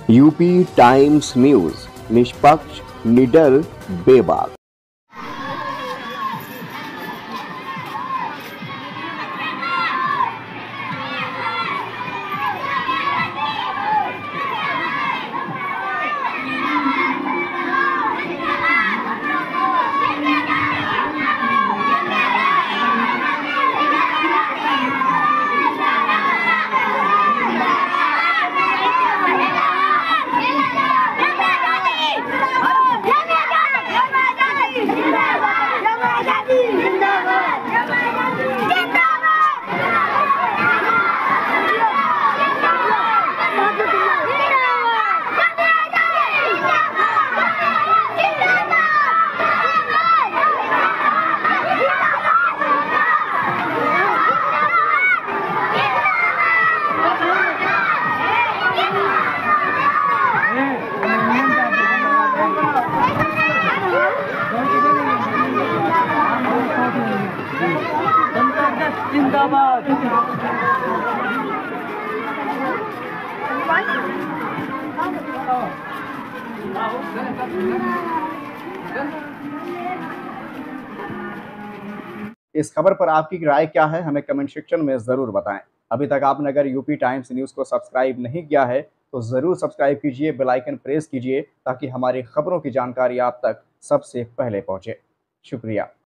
UP times news, निष्पक्ष, निडर, बेबाक। जिंदाबाद। इस खबर पर आपकी राय क्या है, हमें कमेंट सेक्शन में जरूर बताएं। अभी तक आपने अगर यूपी टाइम्स न्यूज को सब्सक्राइब नहीं किया है तो जरूर सब्सक्राइब कीजिए, बेल आइकन प्रेस कीजिए ताकि हमारी खबरों की जानकारी आप तक सबसे पहले पहुंचे। शुक्रिया।